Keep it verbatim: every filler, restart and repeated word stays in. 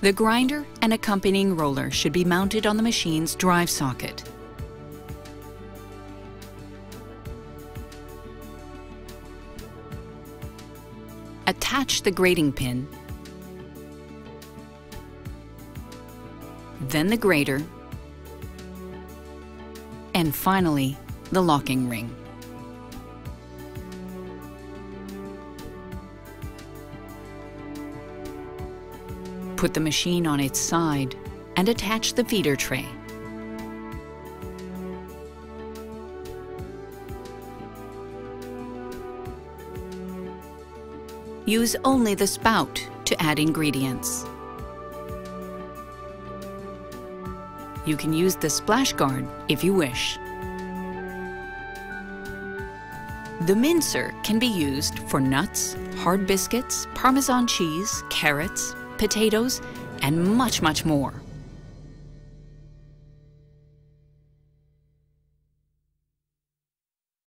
The grinder and accompanying roller should be mounted on the machine's drive socket. Attach the grating pin, then the grater, and finally the locking ring. Put the machine on its side and attach the feeder tray. Use only the spout to add ingredients. You can use the splash guard if you wish. The mincer can be used for nuts, hard biscuits, Parmesan cheese, carrots, potatoes, and much, much more.